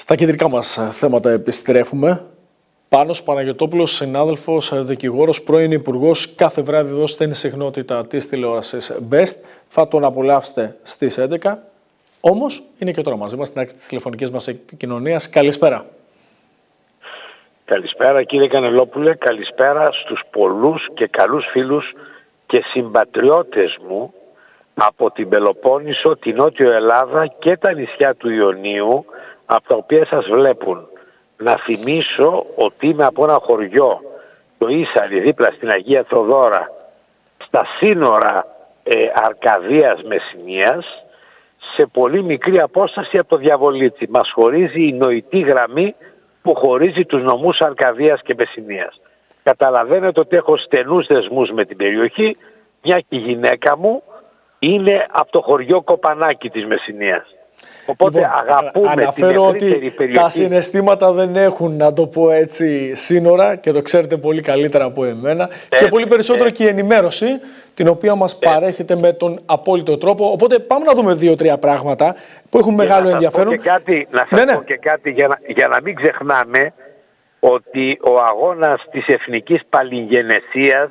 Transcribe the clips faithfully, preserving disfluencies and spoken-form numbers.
Στα κεντρικά μας θέματα επιστρέφουμε. Πάνος Παναγιωτόπουλος, συνάδελφος, δικηγόρος, πρώην υπουργός, κάθε βράδυ εδώ στην συχνότητα της τηλεόρασης Best. Θα τον απολαύσετε στις έντεκα. Όμως είναι και τώρα μαζί μας στην άκρη της τηλεφωνικής μας επικοινωνίας. Καλησπέρα. Καλησπέρα κύριε Κανελόπουλε, καλησπέρα στους πολλούς και καλούς φίλους και συμπατριώτες μου από την Πελοπόννησο, την Νότιο Ελλάδα και τα νησιά του Ιωνίου, από τα οποία σας βλέπουν. Να θυμίσω ότι είμαι από ένα χωριό, το Ίσαρι, δίπλα στην Αγία Θοδόρα, στα σύνορα ε, Αρκαδίας Μεσσηνίας, σε πολύ μικρή απόσταση από το Διαβολίτσι. Μας χωρίζει η νοητή γραμμή που χωρίζει τους νομούς Αρκαδίας και Μεσσηνίας. Καταλαβαίνετε ότι έχω στενούς δεσμούς με την περιοχή, μια και η γυναίκα μου είναι από το χωριό Κοπανάκι της Μεσσηνίας. Οπότε λοιπόν, αγαπούμε αναφέρω την ευρύτερη ότι περιοχή. Τα συναισθήματα δεν έχουν, να το πω έτσι, σύνορα και το ξέρετε πολύ καλύτερα από εμένα. Ε, και πολύ περισσότερο ε, και η ενημέρωση, την οποία μας ε, παρέχετε με τον απόλυτο τρόπο. Οπότε πάμε να δούμε δύο-τρία πράγματα που έχουν μεγάλο να ενδιαφέρον. Πω και κάτι, να σας ναι, ναι. πω και κάτι για να, για να μην ξεχνάμε ότι ο αγώνας της εθνικής παλιγενεσίας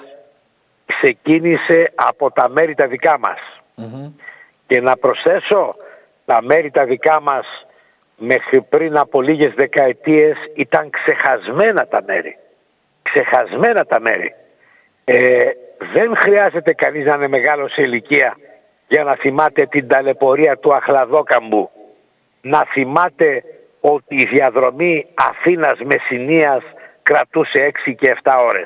ξεκίνησε από τα μέρη τα δικά μας. Mm-hmm. Και να προσθέσω, τα μέρη τα δικά μας μέχρι πριν από λίγες δεκαετίες ήταν ξεχασμένα τα μέρη. Ξεχασμένα τα μέρη. Ε, δεν χρειάζεται κανείς να είναι μεγάλος σε ηλικία για να θυμάται την ταλαιπωρία του Αχλαδόκαμπου. Να θυμάται ότι η διαδρομή Αθήνας-Μεσσηνίας κρατούσε έξι και επτά ώρες.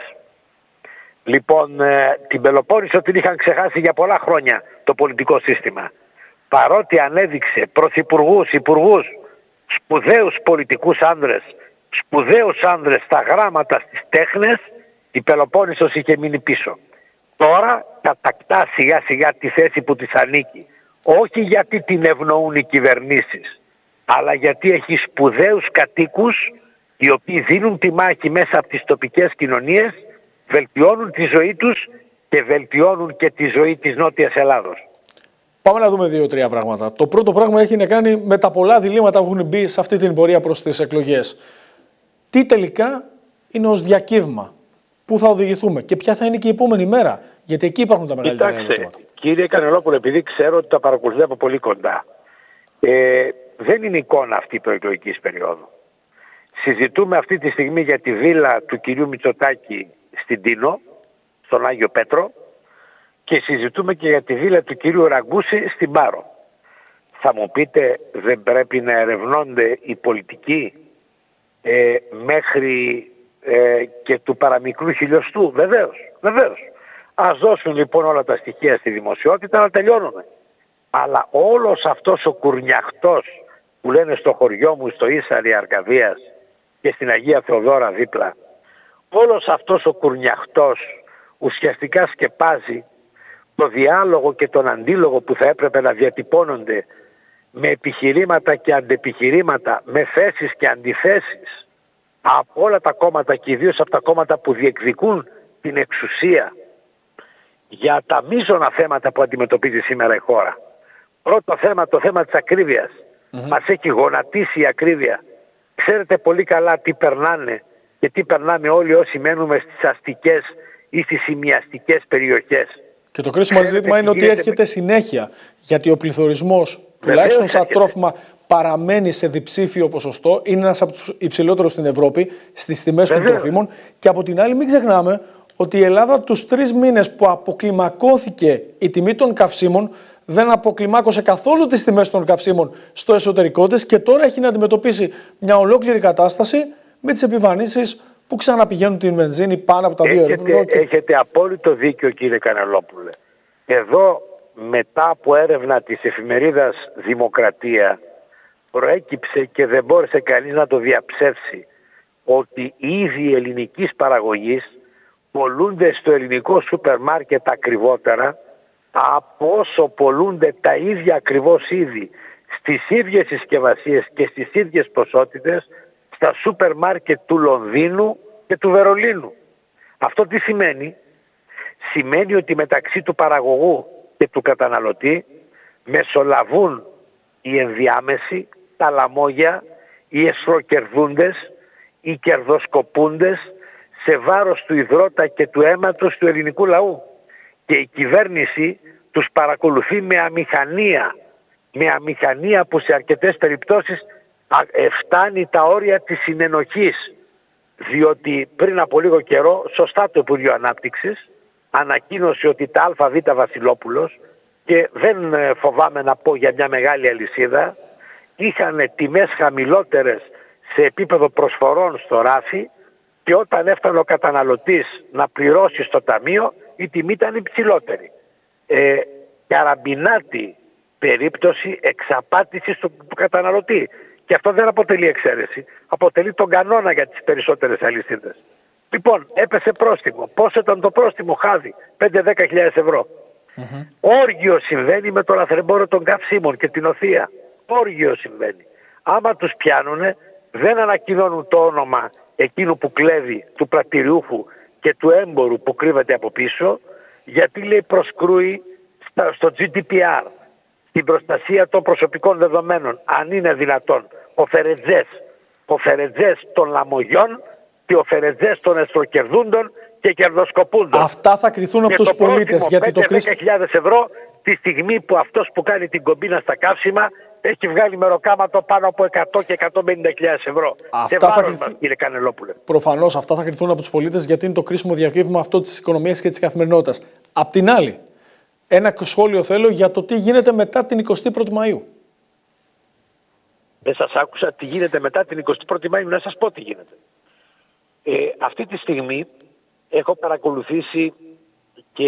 Λοιπόν, ε, την Πελοπόννησο την είχαν ξεχάσει για πολλά χρόνια το πολιτικό σύστημα. Παρότι ανέδειξε πρωθυπουργούς, υπουργούς, σπουδαίους πολιτικούς άνδρες, σπουδαίους άνδρες στα γράμματα, στις τέχνες, η Πελοπόννησος είχε μείνει πίσω. Τώρα κατακτά σιγά σιγά τη θέση που της ανήκει. Όχι γιατί την ευνοούν οι κυβερνήσεις, αλλά γιατί έχει σπουδαίους κατοίκους οι οποίοι δίνουν τη μάχη μέσα από τις τοπικές κοινωνίες, βελτιώνουν τη ζωή τους και βελτιώνουν και τη ζωή της Νότιας Ελλάδος. Πάμε να δούμε δύο-τρία πράγματα. Το πρώτο πράγμα έχει να κάνει με τα πολλά διλήμματα που έχουν μπει σε αυτή την πορεία προς τις εκλογές. Τι τελικά είναι ως διακύβημα, πού θα οδηγηθούμε και ποια θα είναι και η επόμενη μέρα, γιατί εκεί υπάρχουν τα μεγαλύτερα ερωτήματα. Κύριε Κανελόπουλο, επειδή ξέρω ότι τα παρακολουθώ από πολύ κοντά, ε, δεν είναι εικόνα αυτή η προεκλογικής περίοδου. Συζητούμε αυτή τη στιγμή για τη βίλα του κυρίου Μητσοτάκη στην Τίνο, στον Άγιο Πέτρο, και συζητούμε και για τη βίλα του κυρίου Ραγκούση στην Πάρο. Θα μου πείτε, δεν πρέπει να ερευνώνται οι πολιτικοί ε, μέχρι ε, και του παραμικρού χιλιοστού? Βεβαίως, βεβαίως. Ας δώσουν λοιπόν όλα τα στοιχεία στη δημοσιότητα να τελειώνουμε. Αλλά όλος αυτός ο κουρνιαχτός που λένε στο χωριό μου, στο Ίσαρι Αρκαδίας και στην Αγία Θεοδόρα δίπλα, όλος αυτός ο κουρνιαχτός ουσιαστικά σκεπάζει το διάλογο και τον αντίλογο που θα έπρεπε να διατυπώνονται με επιχειρήματα και αντεπιχειρήματα, με θέσεις και αντιθέσεις από όλα τα κόμματα και ιδίως από τα κόμματα που διεκδικούν την εξουσία για τα μείζωνα θέματα που αντιμετωπίζει σήμερα η χώρα. Πρώτο θέμα, το θέμα της ακρίβειας. Mm-hmm. Μας έχει γονατίσει η ακρίβεια. Ξέρετε πολύ καλά τι περνάνε και τι περνάμε όλοι όσοι μένουμε στις αστικές ή στις ημιαστικές περιοχές. Και το κρίσιμο ζήτημα είναι ότι έρχεται συνέχεια, γιατί ο πληθωρισμός, τουλάχιστον στα τρόφιμα, παραμένει σε διψήφιο ποσοστό, είναι ένας από τους υψηλότερους στην Ευρώπη στις τιμές των τροφίμων, και από την άλλη μην ξεχνάμε ότι η Ελλάδα τους τρεις μήνες που αποκλιμακώθηκε η τιμή των καυσίμων δεν αποκλιμάκωσε καθόλου τις τιμές των καυσίμων στο εσωτερικό της και τώρα έχει να αντιμετωπίσει μια ολόκληρη κατάσταση με τις επιβαρύνσεις που ξαναπηγαίνουν την βενζίνη πάνω από τα δύο ευρώ. Και... Έχετε απόλυτο δίκιο κύριε Κανελόπουλε. Εδώ μετά από έρευνα της εφημερίδας Δημοκρατία προέκυψε και δεν μπόρεσε κανείς να το διαψεύσει ότι οι ίδιοι ελληνικής παραγωγής πολλούνται στο ελληνικό σούπερ μάρκετ ακριβότερα από όσο πολλούνται τα ίδια ακριβώς είδη στις ίδιες συσκευασίες και στις ίδιες ποσότητες στα σούπερ μάρκετ του Λονδίνου και του Βερολίνου. Αυτό τι σημαίνει? Σημαίνει ότι μεταξύ του παραγωγού και του καταναλωτή μεσολαβούν οι ενδιάμεσοι, τα λαμόγια, οι εσχροκερδούντες, οι κερδοσκοπούντες σε βάρος του ιδρώτα και του αίματος του ελληνικού λαού. Και η κυβέρνηση τους παρακολουθεί με αμηχανία, με αμηχανία που σε αρκετές περιπτώσεις φτάνει τα όρια της συνενοχής. Διότι πριν από λίγο καιρό, σωστά το Υπουργείο Ανάπτυξης ανακοίνωσε ότι τα ΑΒ Βασιλόπουλος, και δεν φοβάμαι να πω για μια μεγάλη αλυσίδα, είχαν τιμές χαμηλότερες σε επίπεδο προσφορών στο ράφι, και όταν έφτανε ο καταναλωτής να πληρώσει στο ταμείο, η τιμή ήταν υψηλότερη. Ε, καραμπινάτη περίπτωση εξαπάτησης του, του καταναλωτή. Και αυτό δεν αποτελεί εξαίρεση. Αποτελεί τον κανόνα για τις περισσότερες αλυσίδες. Λοιπόν, έπεσε πρόστιμο. Πόσο ήταν το πρόστιμο, χάδι? πέντε με δέκα χιλιάδες ευρώ. Mm-hmm. Όργιο συμβαίνει με το λαθρεμπόριο των καυσίμων και την οθεία. Όργιο συμβαίνει. Άμα τους πιάνουνε, δεν ανακοινώνουν το όνομα εκείνου που κλέβει, του πρατηριούχου και του έμπορου που κρύβεται από πίσω, γιατί λέει προσκρούει στο τζι ντι πι αρ, την προστασία των προσωπικών δεδομένων, αν είναι δυνατόν, ο Φερετζές, ο Φερετζές των λαμογιών και ο Φερετζές των εσχροκερδούντων και κερδοσκοπούντων. Αυτά θα κριθούν από τους πολίτες. Γιατί το πέντε με δέκα χιλιάδες ευρώ τη στιγμή που αυτός που κάνει την κομπίνα στα καύσιμα έχει βγάλει μεροκάματο πάνω από εκατό και εκατόν πενήντα χιλιάδες ευρώ. Αυτά και θα βάρος μας, κύριε Κανελόπουλε. Προφανώς αυτά θα κριθούν από τους πολίτες, γιατί είναι το κρίσιμο διακύβημα αυτό της οικονομίας και της καθημερινότητας. Απ' την άλλη, ένα σχόλιο θέλω για το τι γίνεται μετά την εικοστή πρώτη Μαΐου. Δεν σας άκουσα τι γίνεται μετά την εικοστή πρώτη Μαΐου, να σας πω τι γίνεται. Ε, αυτή τη στιγμή έχω παρακολουθήσει και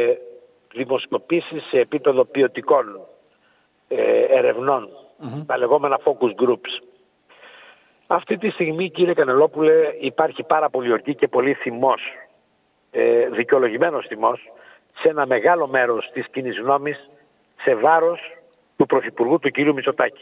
δημοσκοπήσεις σε επίπεδο ποιοτικών ε, ερευνών, mm-hmm. τα λεγόμενα focus groups. Αυτή τη στιγμή, κύριε Κανελόπουλε, υπάρχει πάρα πολύ οργή και πολύ θυμός, ε, δικαιολογημένος θυμός, σε ένα μεγάλο μέρος της κοινής γνώμης σε βάρος του Πρωθυπουργού, του κυρίου Μητσοτάκη.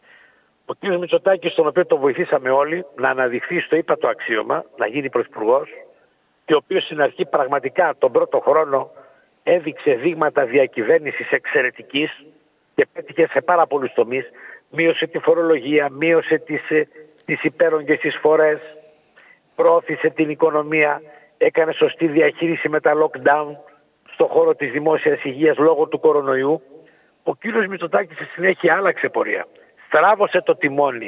Ο κύριος Μητσοτάκης, τον οποίο τον βοηθήσαμε όλοι να αναδειχθεί στο ύπατο αξίωμα, να γίνει πρωθυπουργός, και ο οποίος στην αρχή πραγματικά τον πρώτο χρόνο έδειξε δείγματα διακυβέρνησης εξαιρετικής και πέτυχε σε πάρα πολλούς τομείς, μείωσε τη φορολογία, μείωσε τις, τις υπέρογγες εισφορές, προώθησε την οικονομία, έκανε σωστή διαχείριση με τα lockdown στον χώρο της δημόσιας υγείας λόγω του κορονοϊού. Ο κύριος Μητσοτάκης στη συνέχεια άλλαξε πορεία. Στράβωσε το τιμόνι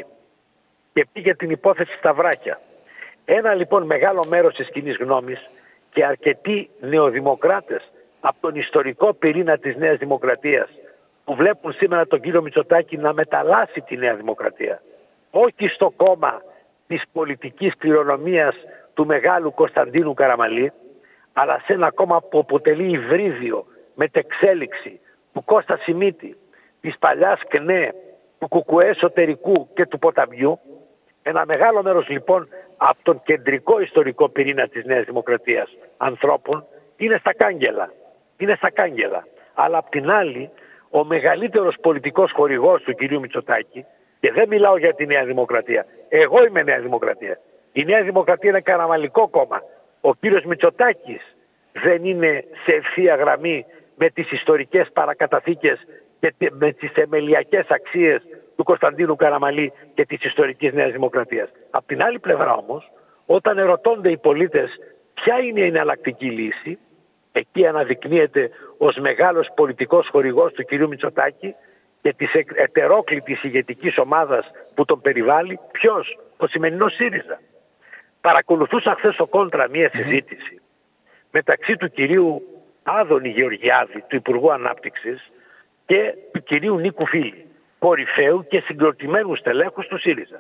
και πήγε την υπόθεση στα βράχια. Ένα λοιπόν μεγάλο μέρος της κοινής γνώμης και αρκετοί νεοδημοκράτες από τον ιστορικό πυρήνα της Νέας Δημοκρατίας, που βλέπουν σήμερα τον κύριο Μητσοτάκη να μεταλλάσσει τη Νέα Δημοκρατία, όχι στο κόμμα της πολιτικής κληρονομίας του μεγάλου Κωνσταντίνου Καραμαλή, αλλά σε ένα κόμμα που αποτελεί υβρίδιο μετεξέλιξη του Κώστα Σιμίτη, της παλιάς ΚΝΕ, του Κουκουέ εσωτερικού και του Ποταμιού. Ένα μεγάλο μέρος λοιπόν από τον κεντρικό ιστορικό πυρήνα της Νέας Δημοκρατίας ανθρώπων είναι στα κάγκελα. Είναι στα κάγκελα. Αλλά απ' την άλλη, ο μεγαλύτερος πολιτικός χορηγός του κυρίου Μητσοτάκη, και δεν μιλάω για τη Νέα Δημοκρατία, εγώ είμαι Νέα Δημοκρατία. Η Νέα Δημοκρατία είναι καραμαλικό κόμμα. Ο κύριος Μητσοτάκης δεν είναι σε ευθεία γραμμή με τις ιστορικές παρακαταθήκες και με τις θεμελιακές αξίες του Κωνσταντίνου Καραμαλή και της ιστορικής Νέας Δημοκρατίας. Απ' την άλλη πλευρά όμως, όταν ερωτώνται οι πολίτες ποια είναι η εναλλακτική λύση, εκεί αναδεικνύεται ως μεγάλος πολιτικός χορηγός του κυρίου Μητσοτάκη και της ετερόκλητης ηγετικής ομάδας που τον περιβάλλει, ποιος? Ο σημερινός ΣΥΡΙΖΑ. Παρακολουθούσα χθες στο Κόντρα μία συζήτηση μεταξύ του κυρίου Άδωνη Γεωργιάδη, του Υπουργού Ανάπτυξης, και του κυρίου Νίκου Φίλη, κορυφαίου και συγκροτημένου στελέχους του ΣΥΡΙΖΑ.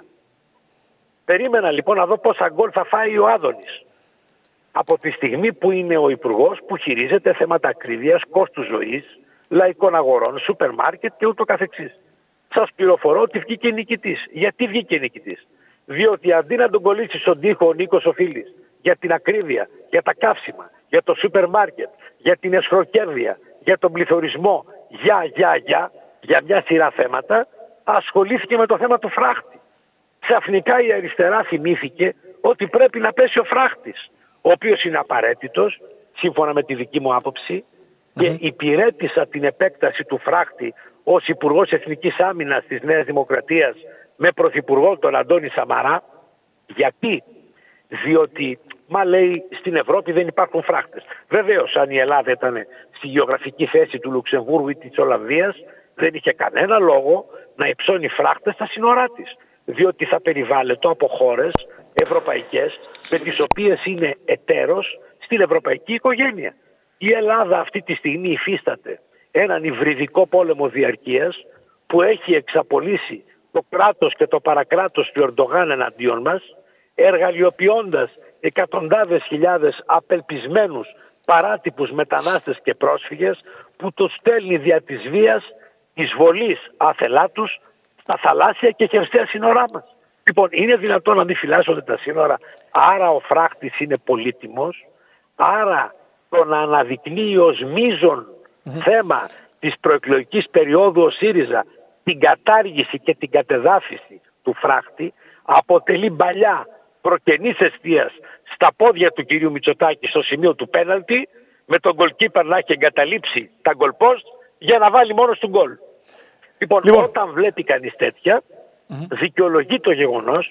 Περίμενα λοιπόν να δω πόσα γκολ θα φάει ο Άδωνης από τη στιγμή που είναι ο υπουργός που χειρίζεται θέματα ακρίβειας, κόστους ζωής, λαϊκών αγορών, σούπερ μάρκετ και ούτω καθεξής. Σας πληροφορώ ότι βγήκε νικητής. Γιατί βγήκε νικητής? Διότι αντί να τον κολλήσει στον τοίχο ο Νίκος ο Φίλης για την ακρίβεια, για τα καύσιμα, για το σούπερ μάρκετ, για την εσχροκέρδεια, για τον πληθωρισμό, για, για, για, για μια σειρά θέματα, ασχολήθηκε με το θέμα του φράχτη. Ξαφνικά η αριστερά θυμήθηκε ότι πρέπει να πέσει ο φράχτης, ο οποίος είναι απαραίτητος, σύμφωνα με τη δική μου άποψη, mm-hmm. και υπηρέτησα την επέκταση του φράχτη ως Υπουργός Εθνικής Άμυνας της Νέας Δημοκρατίας με πρωθυπουργό τον Αντώνη Σαμαρά. Γιατί? Διότι, μα λέει, στην Ευρώπη δεν υπάρχουν φράχτες. Βεβαίως, αν η Ελλάδα ήταν στη γεωγραφική θέση του Λουξεμβούργου ή της Ολλανδίας, δεν είχε κανένα λόγο να υψώνει φράχτες στα σύνορά της. Διότι θα περιβάλλεται από χώρες ευρωπαϊκές με τις οποίες είναι εταίρος στην ευρωπαϊκή οικογένεια. Η Ελλάδα αυτή τη στιγμή υφίσταται έναν υβριδικό πόλεμο διαρκείας που έχει εξαπολύσει το κράτος και το παρακράτος του Ερντογάν εναντίον μας, εργαλειοποιώντας εκατοντάδες χιλιάδες απελπισμένους παράτυπους μετανάστες και πρόσφυγες που τους στέλνει δια της βίας, της βολής άθελά τους στα θαλάσσια και χερσαία σύνορά μας. Λοιπόν, είναι δυνατόν να μην φυλάσσονται τα σύνορα, άρα ο φράχτης είναι πολύτιμος, άρα το να αναδεικνύει ως μείζον mm-hmm. θέμα της προεκλογικής περίοδου ο ΣΥΡΙΖΑ την κατάργηση και την κατεδάφιση του φράχτη αποτελεί μπαλιά προκενής εστίας στα πόδια του κυρίου Μητσοτάκη στο σημείο του πέναλτι, με τον γκολκίπερ να έχει εγκαταλείψει τα γκολπόστ για να βάλει μόνο του γκολ. Λοιπόν, λοιπόν, όταν βλέπει κανείς τέτοια, mm-hmm. δικαιολογεί το γεγονός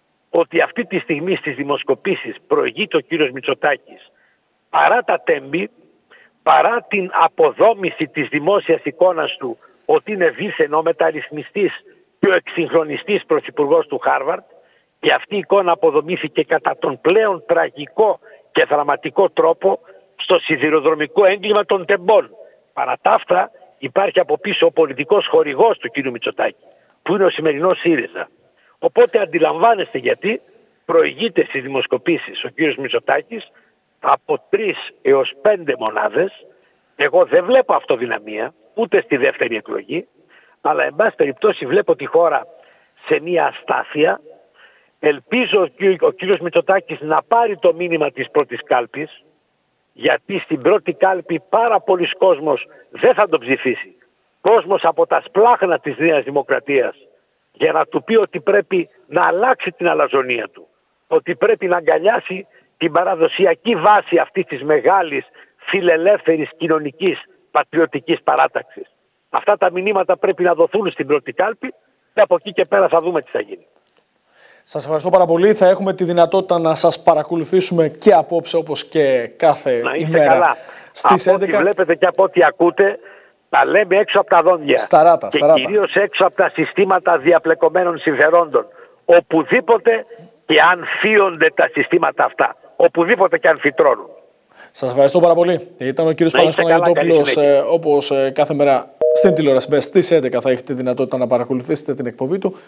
ότι αυτή τη στιγμή στις δημοσκοπήσεις προηγείται ο κύριος Μητσοτάκης παρά τα τέμπη, παρά την αποδόμηση της δημόσιας εικόνας του ότι είναι δίθεν ο μεταρρυθμιστής και ο εξυγχρονιστής πρωθυπουργός του Χάρβαρντ, και αυτή η εικόνα αποδομήθηκε κατά τον πλέον τραγικό και δραματικό τρόπο στο σιδηροδρομικό έγκλημα των τεμπών. Παρά τα αυτά υπάρχει από πίσω ο πολιτικός χορηγός του κ. Μητσοτάκη, που είναι ο σημερινός ΣΥΡΙΖΑ. Οπότε αντιλαμβάνεστε γιατί προηγείται στις δημοσκοπήσεις ο κ. Μητσοτάκης από τρεις έως πέντε μονάδες. Εγώ δεν βλέπω αυτοδυναμία ούτε στη δεύτερη εκλογή, αλλά εν πάση περιπτώσει βλέπω τη χώρα σε μια αστάθεια. Ελπίζω ο κύριος Μητσοτάκης να πάρει το μήνυμα της πρώτης κάλπης, γιατί στην πρώτη κάλπη πάρα πολλοί κόσμος δεν θα τον ψηφίσει. Κόσμος από τα σπλάχνα της Νέας Δημοκρατίας, για να του πει ότι πρέπει να αλλάξει την αλαζονία του, ότι πρέπει να αγκαλιάσει την παραδοσιακή βάση αυτής της μεγάλης φιλελεύθερης κοινωνικής πατριωτικής παράταξης. Αυτά τα μηνύματα πρέπει να δοθούν στην πρώτη κάλπη και από εκεί και πέρα θα δούμε τι θα γίνει. Σας ευχαριστώ πάρα πολύ. Θα έχουμε τη δυνατότητα να σας παρακολουθήσουμε και απόψε, όπως και κάθε να είστε ημέρα καλά. στις από έντεκα. ό,τι βλέπετε και από ό,τι ακούτε, τα λέμε έξω από τα δόντια. Σταράτα, και σταράτα. κυρίως έξω από τα συστήματα διαπλεκομένων συμφερόντων. Οπουδήποτε και αν φύονται τα συστήματα αυτά. Οπουδήποτε και αν φυτρώνουν. Σας ευχαριστώ πάρα πολύ. Ήταν ο κύριος Πάνος Παναγιωτόπουλος, ε, όπως ε, κάθε μέρα στην τηλεόραση. Στις έντεκα θα έχετε δυνατότητα να παρακολουθήσετε την εκπομπή του.